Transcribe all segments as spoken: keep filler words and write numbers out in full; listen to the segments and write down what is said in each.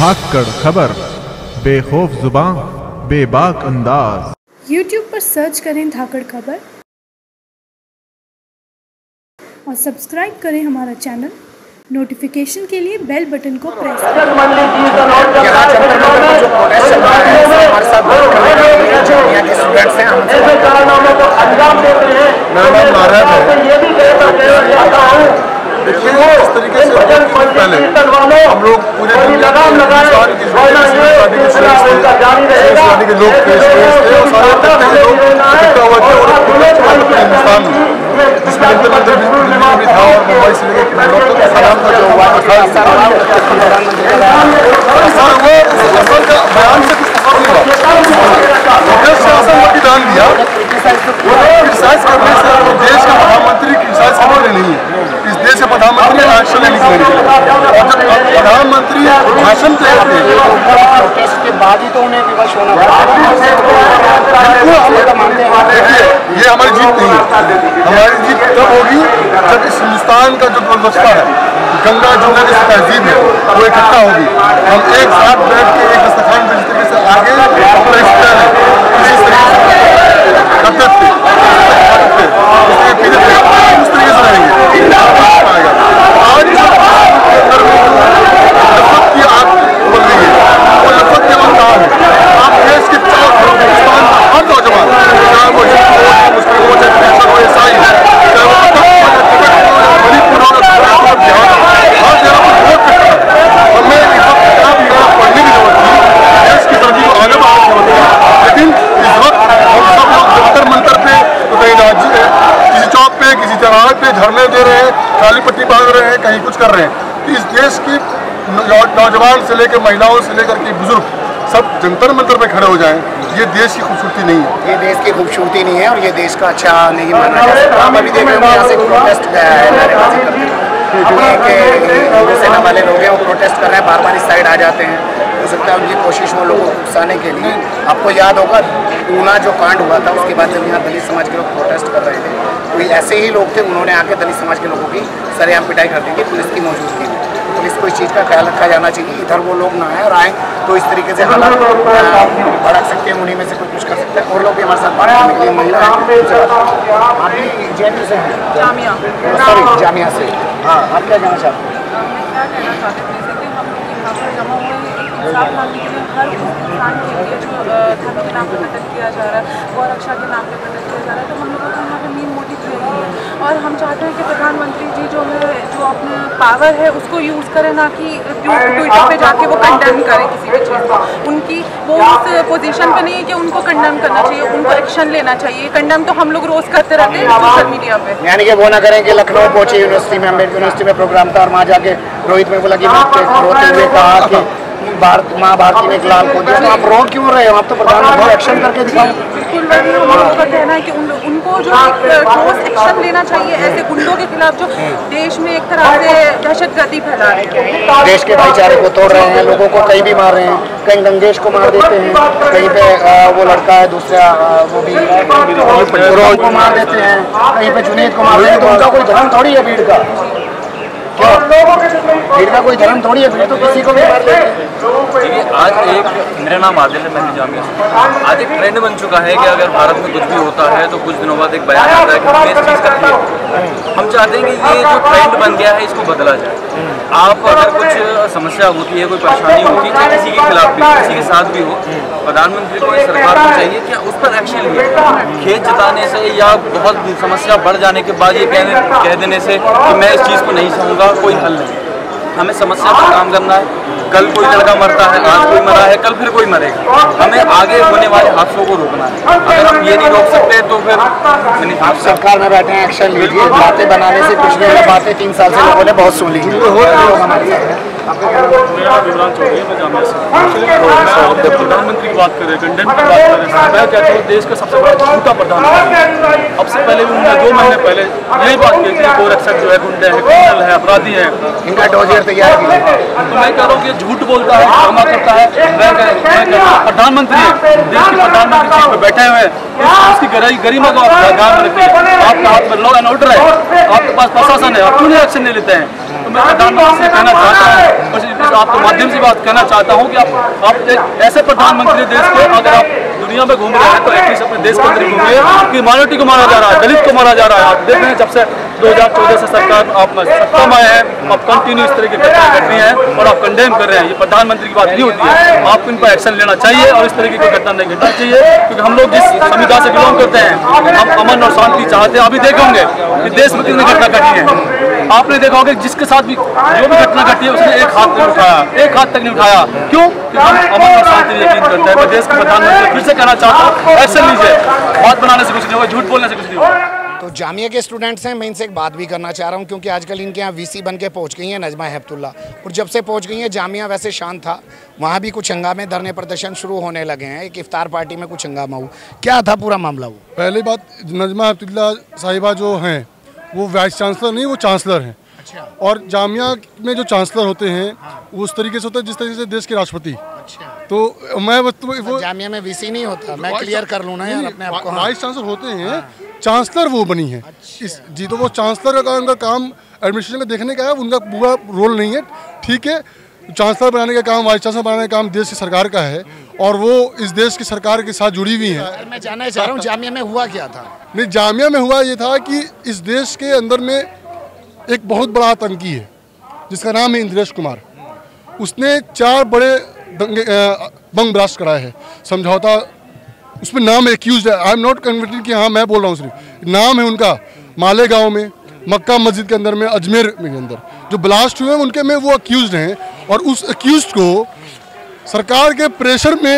धाकड़ खबर, बेखौफ जुबान, बेबाक अंदाज। यूट्यूब पर सर्च करें धाकड़ खबर और सब्सक्राइब करें हमारा चैनल। नोटिफिकेशन के लिए बेल बटन को प्रेस करें। यहाँ जंतर मंतर में जो प्रोटेस्ट चल रहा है, हमारे साथ बात करने के लिए जो यहाँ के स्टूडेंट्स हैं, हमसे मेरा नाम नारायण है। देखिए, इस तरीके से पहले हम लोग पूरे दुनिया के लोग थे और सारे इकट्ठा हुए थे और हिंदुस्तान में, जिसमें जंतर मंतर भी था और मुंबई से लेकर सलाम का जो हुआ असल का बयान से कुछ ब्रिटिश शासन ने दान दिया। क्रिटिसाइज करने से देश का प्रधानमंत्री क्रिटिसाइज करने नहीं है, इस देश के प्रधानमंत्री एक्शन लेने के लिए और जब प्रधानमंत्री भाषण देते हैं के बाद ही तो उन्हें विवश होना देखिए, ये हमारी जीत नहीं है। हमारी जीत तब होगी जब इस हिंदुस्तान का जो व्यवस्था है, गंगा जमुना की तहजीब है, वो इकट्ठा होगी। हम एक साथ बैठ के एक दस्तखान पे जिस तरीके से आगे अपना इख्तियार है इसी तरीके से करते थे, उस तरीके से रहेंगे। आज नफरत की आग उबल रही है और नफरत के मकाम है। आप देश के चारों हिंदुस्तान का हर नौजवान, चाहे वो हिंदू हो, मुस्लिम हो, चाहे क्रिश्चियन हो, ईसाई हो, चाहे वो मणिपुर हो, बिहार हो, हर जगह पर वोट करता है। हमें इस वक्त किताब यहाँ पढ़ने की जरूरत थी, देश की तरक्की को आगे बढ़ाने की जरूरत थी, लेकिन इस वक्त हम सब लोग जंतर मंतर पे तो कहीं राजी है, किसी चौक पे, किसी चौराहे पे धरने दे रहे हैं, काली पट्टी बांध रहे हैं, कहीं कुछ कर रहे हैं। इस देश की नौजवान से लेकर महिलाओं से लेकर के बुजुर्ग सब जंतर मंतर पे खड़े हो जाएं, ये देश की खूबसूरती नहीं है। ये देश की खूबसूरती नहीं है और ये देश का अच्छा नहीं माना जा सकता। हम अभी देख रहे हैं यहाँ से प्रोटेस्ट गया है, नारेबाजी करते हैं कि सेना वाले लोग हैं वो प्रोटेस्ट कर रहे हैं, बार बार इस साइड आ जाते हैं। हो सकता है उनकी कोशिश हो लोगों को उकसाने के लिए। आपको याद होगा ऊना जो कांड हुआ था, उसके बाद जब यहाँ दलित समाज के लोग प्रोटेस्ट कर रहे थे, कोई ऐसे ही लोग थे, उन्होंने आके दलित समाज के लोगों की सरेआम पिटाई कर दी थी पुलिस की मौजूदगी में। पुलिस को इस चीज़ का ख्याल रखा जाना चाहिए, इधर वो लोग ना आए और आए तो इस तरीके से हालात भड़क सकते हैं, उन्हीं में से कुछ कुछ कर सकते हैं। और लोग भी हमारे साथ बात करने के लिए महिला आप भी जे एन यू से हैं, जामिया सॉरी जामिया से। हाँ, आप क्या कहना चाहते हैं? मैं क्या कहना चाहती हूँ, जैसे कि हम लोग यहाँ पर जमा हुए इंसाफ मांगने के लिए हर उस इंसान के लिए जो धर्म के नाम पर कतल किया जा रहा है, गौ रक्षा के नाम पर कतल किया जा रहा है, तो हम लोगों का यहाँ पर मेन मोटिव यही है। और हम चाहते हैं कि प्रधानमंत्री जी जो है जो अपने पावर है उसको यूज़ करें, ना कि ट्विटर पे जाके वो कंडेम करें किसी भी चीज़ को। उनकी वो उस पोजीशन पे नहीं है कि उनको कंडेम करना चाहिए, उनको एक्शन लेना चाहिए। कंडेम तो हम लोग रोज़ करते रहते हैं सोशल मीडिया पे। यानी कि वो ना करें कि लखनऊ पहुंचे यूनिवर्सिटी में, अम्बेडकर यूनिवर्सिटी में प्रोग्राम था और वहाँ जाके रोहित में बोला कि रोते हुए कहा कि भारत माँ भारती ने एक लाल को दिया, तो आप रो क्यों रहे हो? आप तो प्रधानमंत्री एक्शन करके दिखाओ। बिल्कुल वही हम लोगों का कहना है कि उन, उनको जो एक ठोस एक्शन लेना चाहिए ऐसे गुंडों के खिलाफ जो देश में एक तरह से दहशतगर्दी फैला रहे हैं, देश के भाईचारे को तोड़ रहे हैं, लोगों को कहीं भी मार रहे हैं, कहीं गंगेश को मार देते हैं, कहीं पे वो लड़का है दूसरा वो भी रोहित को मार देते हैं, कहीं पे जुनेद को मार देते हैं। तो उनका कोई धर्म थोड़ी है भीड़ का, भीड़ का कोई धर्म थोड़ी है, भीड़ तो किसी को भी मार लेते हैं। देखिए, आज एक मेरा नाम आदिल है, मैं जामिया से। आज एक ट्रेंड बन चुका है कि अगर भारत में कुछ भी होता है तो कुछ दिनों बाद एक बयान आता है कि हमें इस चीज़ का है। हम चाहते हैं कि ये जो ट्रेंड बन गया है इसको बदला जाए। आप अगर कुछ समस्या होती है, कोई परेशानी होती है, चाहे किसी के खिलाफ भी, किसी के साथ भी हो, प्रधानमंत्री को या सरकार को चाहिए कि उस पर एक्शन लिए। खेत जताने से या बहुत समस्या बढ़ जाने के बाद ये कहने कह देने से कि मैं इस चीज़ को नहीं सहूँगा, कोई हल नहीं। हमें समस्या पर काम करना है। कल कोई लड़का मरता है, आज कोई मरा है, कल फिर कोई मरेगा। हमें आगे होने वाले हादसों को रोकना है। अगर हम ये नहीं रोक सकते तो फिर आप सरकार में बैठे हैं, एक्शन लीजिए। बातें बनाने से कुछ नहीं है, बातें तीन साल से लोगों ने बहुत सुन ली। हमारे साथ मेरा विवरण चौधरी है, मैं जामिया से। प्रधानमंत्री की बात करें, कंडेम की बात करें, मैं कहता हूँ देश का सबसे बड़ा झूठा प्रधानमंत्री। अब से पहले भी उन्होंने दो महीने पहले यही बात की थी, गोरक्षक जो है गुंडे हैं, क्रिमिनल है, अपराधी है, इनका डोजियर तैयार किया। तो मैं कह रहा हूँ कि झूठ बोलता है, ड्रामा करता है। मैं कहता हूँ प्रधानमंत्री है, देश के प्रधानमंत्री सीट पर बैठे हुए हैं, उसकी गरिमा को आप ध्यान में रखिए। आपके हाथ में लॉ एंड ऑर्डर है, आपके पास प्रशासन है, आप क्यों नहीं एक्शन नहीं लेते हैं? तो मैं प्रधानमंत्री से कहना चाहता हूँ आपके माध्यम से बात कहना चाहता हूँ कि आप आप एक ऐसे प्रधानमंत्री देश के, अगर आप दुनिया में घूम रहे हैं तो एटलीस्ट अपने देश के अंदर घूमिए कि माइनॉरिटी को मारा जा रहा है, दलित को मारा जा रहा है। आप देख रहे हैं जब से दो हज़ार चौदह से सरकार आप सत्ता में आए हैं, आप कंटिन्यू इस तरह की घटनाएं घट रही हैं और आप कंडेम कर रहे हैं। ये प्रधानमंत्री की बात नहीं होती है, आपको इन पर एक्शन लेना चाहिए और इस तरह की कोई घटना नहीं घटना चाहिए, क्योंकि हम लोग जिस संविधान से बिलोंग करते हैं, हम अमन और शांति चाहते हैं। अभी देखे होंगे कि देश में कितनी घटना घटी है, आपने देखा होगा जिसके साथ भी जो भी घटना घटी है उसने एक हाथ नहीं उठाया, एक हाथ तक नहीं उठाया। क्यों? कि हम अमन और शांति यकीन करते हैं। मैं देश के प्रधानमंत्री फिर से कहना चाहता हूँ, एक्शन लीजिए, बात बनाने से कुछ नहीं होगा, झूठ बोलने से कुछ नहीं होगा। तो जामिया के स्टूडेंट्स हैं, मैं इनसे एक बात भी करना चाह रहा हूं, क्योंकि आजकल इनके यहाँ वीसी बन के पहुँच गई हैं नजमा हेपतुल्ला, और जब से पहुँच गई हैं जामिया वैसे शांत था, वहाँ भी कुछ हंगामे धरने प्रदर्शन शुरू होने लगे हैं। एक इफ्तार पार्टी में कुछ हंगामा हुआ, क्या था पूरा मामला? वो पहली बात, नजमा हेपतुल्ला साहिबा जो हैं वो वाइस चांसलर नहीं, वो चांसलर हैं। अच्छा। और जामिया में जो चांसलर होते हैं वो उस तरीके से होता है जिस तरीके से देश के राष्ट्रपति। अच्छा। तो मैं वो जामिया में वीसी नहीं होता, मैं क्लियर कर लूँ ना यार अपने आप को। वाइस चांसलर होते हैं, चांसलर वो बनी है। अच्छा। इस जी, तो वो चांसलर का उनका काम एडमिनिस्ट्रेशन का देखने का है, उनका पूरा रोल नहीं है, ठीक है। चांसलर बनाने का काम, वाइस चांसलर बनाने का काम देश की सरकार का है, और वो इस देश की सरकार के साथ जुड़ी हुई है। मैं जानना चाह रहा हूँ जामिया में हुआ क्या था? नहीं, जामिया में हुआ ये था कि इस देश के अंदर में एक बहुत बड़ा आतंकी है जिसका नाम है इंद्रेश कुमार। उसने चार बड़े दंगे बम ब्लास्ट कराए हैं, समझौता, उसमें नाम एक्यूज है। आई एम नॉट कन्विक्टेड कि हाँ मैं बोल रहा हूँ, सिर्फ नाम है उनका। मालेगांव में, मक्का मस्जिद के अंदर में, अजमेर में के अंदर जो ब्लास्ट हुए हैं उनके में वो अक्यूज हैं, और उस अक्यूज को सरकार के प्रेशर में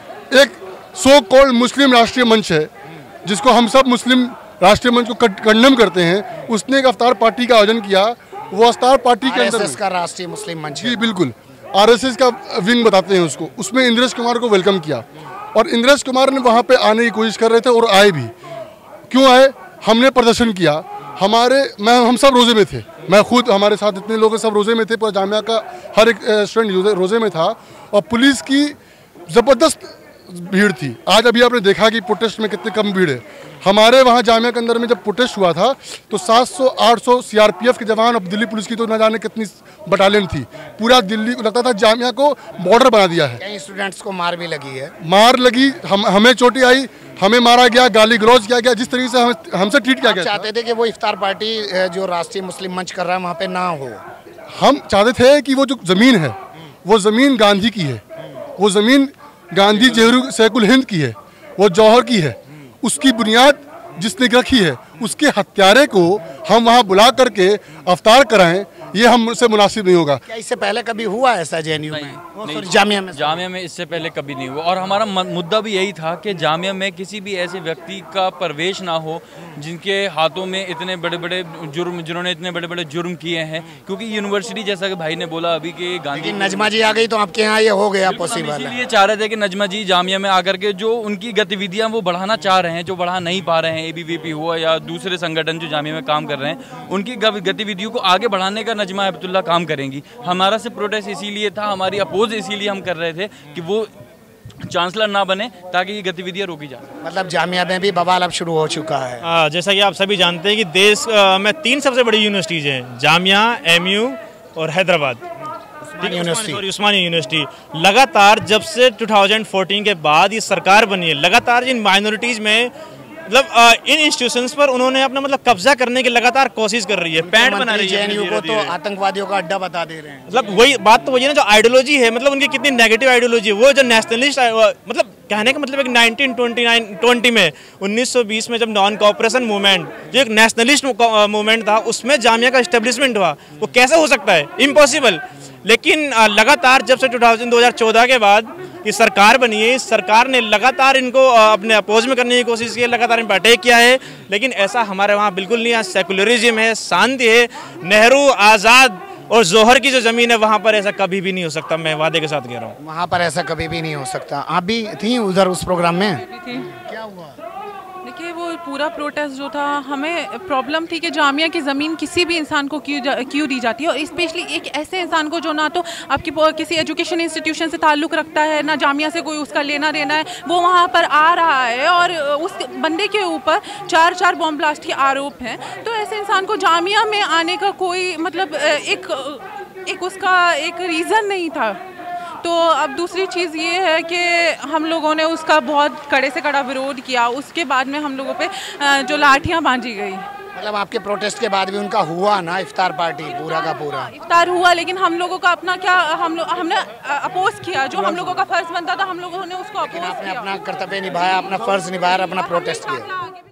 एक सो कॉल्ड मुस्लिम राष्ट्रीय मंच है, जिसको हम सब मुस्लिम राष्ट्रीय मंच को कंडेम करते हैं, उसने एक अफ्तार पार्टी का आयोजन किया। वो अफ्तार पार्टी के अंदर का राष्ट्रीय मुस्लिम मंच, जी बिल्कुल, आरएसएस का विंग बताते हैं उसको। उसमें इंद्रेश कुमार को वेलकम किया, और इंद्रेश कुमार ने वहाँ पे आने की कोशिश कर रहे थे और आए भी। क्यों आए? हमने प्रदर्शन किया, हमारे मैं हम सब रोज़े में थे, मैं खुद, हमारे साथ इतने लोग सब रोज़े में थे, पूरा जामिया का हर एक स्टूडेंट रोज़े में था, और पुलिस की ज़बरदस्त भीड़ थी। आज अभी आपने देखा कि प्रोटेस्ट में कितनी कम भीड़ है। हमारे वहाँ जामिया के अंदर में जब प्रोटेस्ट हुआ था तो सात सौ आठ सौ सीआरपीएफ के जवान, और दिल्ली पुलिस की तो न जाने कितनी बटालियन थी, पूरा दिल्ली को लगता था जामिया को बॉर्डर बना दिया है। कई स्टूडेंट्स को मार भी लगी है, मार लगी, हम हमें चोटें आई, हमें मारा गया, गाली गलौज किया गया, जिस तरीके से हम हमसे ट्रीट किया गया। चाहते थे कि वो इफ्तार पार्टी जो राष्ट्रीय मुस्लिम मंच कर रहा है वहाँ पे ना हो। हम चाहते थे कि वो जो ज़मीन है वो ज़मीन गांधी की है, वो ज़मीन गांधी जहरू सैकुल हिंद की है, वो जौहर की है। उसकी बुनियाद जिसने रखी है, उसके हत्यारे को हम वहाँ बुला करके अफ्तार कराएं, ये हमसे मुनासिब नहीं होगा। क्या इससे पहले कभी हुआ ऐसा जेएनयू में? नहीं, जामिया में जामिया में इससे पहले कभी नहीं हुआ, और हमारा मुद्दा भी यही था कि जामिया में किसी भी ऐसे व्यक्ति का प्रवेश ना हो जिनके हाथों में इतने बड़े बड़े जुर्म, जिन्होंने इतने बड़े बड़े जुर्म किए हैं। क्योंकि यूनिवर्सिटी, जैसा कि भाई ने बोला अभी कि गांधी, नजमा जी आ गई तो आपके यहाँ ये हो गया पॉसिबल। इसलिए चाह रहे थे कि नजमा जी जामिया में आकर के जो उनकी गतिविधियाँ वो बढ़ाना चाह रहे हैं, जो बढ़ा नहीं पा रहे हैं, एबीवीपी हुआ या दूसरे संगठन जो जामिया में काम कर रहे हैं, उनकी गतिविधियों को आगे बढ़ाने का नजमा हेपतुल्ला काम करेंगी। हमारा से प्रोटेस्ट इसीलिए था, हमारी अपोज इसीलिए हम कर रहे थे कि वो चांसलर ना बने ताकि ये गतिविधियां रोकी जा सके। मतलब जामिया में भी बवाल अब शुरू हो चुका है। आ, जैसा कि आप सभी जानते हैं कि देश आ, में तीन सबसे बड़ी यूनिवर्सिटीज़ हैं, जामिया, एमयू और हैदराबाद यूनिवर्सिटी और उस्मानिया यूनिवर्सिटी। लगातार जब से दो हज़ार चौदह के बाद ये सरकार बनी है, लगातार इन माइनॉरिटीज़ में मतलब इन इंस्टीट्यूशंस पर उन्होंने अपना मतलब कब्जा करने की लगातार कोशिश कर रही है, पैंट बना रही है। जेएनयू को तो आतंकवादियों का अड्डा बता दे रहे हैं। मतलब वही बात तो वही है ना, जो आइडियोलॉजी है, मतलब उनकी कितनी नेगेटिव आइडियोलॉजी है। वो जो नेशनलिस्ट, मतलब कहने का मतलब एक नाइनटीन ट्वेंटी नाइन ट्वेंटी में उन्नीस सौ बीस में जब नॉन कोऑपरेशन मूवमेंट, जो एक नेशनलिस्ट मूवमेंट था, उसमें जामिया का एस्टेब्लिशमेंट हुआ, वो कैसे हो सकता है? इम्पॉसिबल। लेकिन लगातार जब से दो हज़ार चौदह के बाद ये सरकार बनी है, इस सरकार ने लगातार इनको अपने अपोज में करने की कोशिश की है, लगातार इन पर अटैक किया है। लेकिन ऐसा हमारे वहाँ बिल्कुल नहीं है, सेकुलरिज्म है, शांति है। नेहरू, आज़ाद और जौहर की जो ज़मीन है वहाँ पर ऐसा कभी भी नहीं हो सकता, मैं वादे के साथ कह रहा हूँ। वहाँ पर ऐसा कभी भी नहीं हो सकता। आप भी थी उधर उस प्रोग्राम में? थी। क्या हुआ? देखिए वो पूरा प्रोटेस्ट जो था, हमें प्रॉब्लम थी कि जामिया की ज़मीन किसी भी इंसान को क्यों क्यों दी जाती है, और स्पेशली एक ऐसे इंसान को जो ना तो आपकी किसी एजुकेशन इंस्टीट्यूशन से ताल्लुक़ रखता है, ना जामिया से कोई उसका लेना देना है, वो वहाँ पर आ रहा है और उस बंदे के ऊपर चार चार बॉम्ब ब्लास्ट के आरोप हैं। तो ऐसे इंसान को जामिया में आने का कोई मतलब एक एक उसका एक रीज़न नहीं था। तो अब दूसरी चीज़ ये है कि हम लोगों ने उसका बहुत कड़े से कड़ा विरोध किया। उसके बाद में हम लोगों पे जो लाठियाँ बांधी गई। मतलब आपके प्रोटेस्ट के बाद भी उनका हुआ ना इफ्तार पार्टी पूरा का पूरा? इफ्तार हुआ, लेकिन हम लोगों का अपना क्या, हम लोग हमने अपोज किया, जो हम लोगों का फर्ज बनता था हम लोगों ने उसको अपोज किया। आपने अपना कर्तव्य निभाया, अपना फर्ज निभाया, अपना प्रोटेस्ट किया।